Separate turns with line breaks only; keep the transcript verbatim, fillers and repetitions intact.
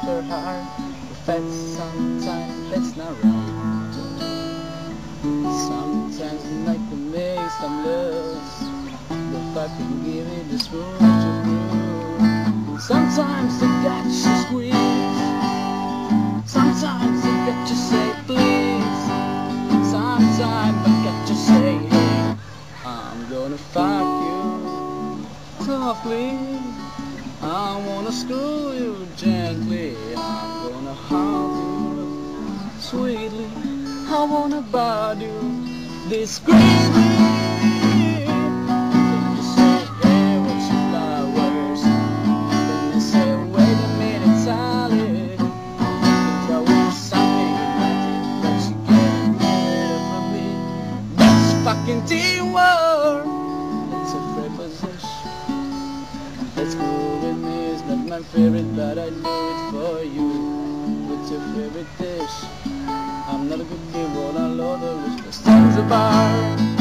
her heart. But sometimes that's not right. Sometimes I like to make some love, if I can give it this room to you. Sometimes I got to squeeze, sometimes I got to say please, sometimes I got to say hey, I'm gonna fuck you softly, I wanna screw you gently, I'm gonna hug you sweetly, I wanna bite you discreetly. Then you say, hey, what's your flowers? Then you say, wait a minute, Sally, I think I want something romantic that you get rid of me. That's fucking teamwork. It's a preposition. That's cool with me, it's not my favorite, but I do it for you. What's your favorite dish? I'm not a good giver, I love the rich, but things about